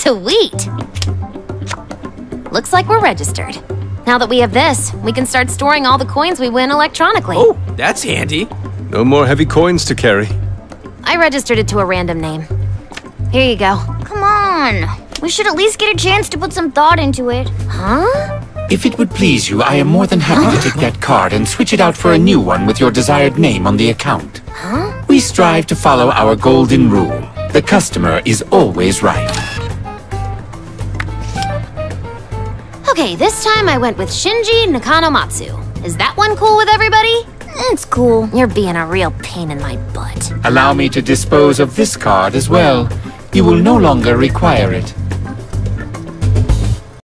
Sweet! Looks like we're registered. Now that we have this, we can start storing all the coins we win electronically. Oh, that's handy. No more heavy coins to carry. I registered it to a random name. Here you go. Come on. We should at least get a chance to put some thought into it. Huh? If it would please you, I am more than happy to take that card and switch it out for a new one with your desired name on the account. Huh? We strive to follow our golden rule. The customer is always right. Okay, this time I went with Shinji Nakanomatsu. Is that one cool with everybody? It's cool. You're being a real pain in my butt. Allow me to dispose of this card as well. You will no longer require it.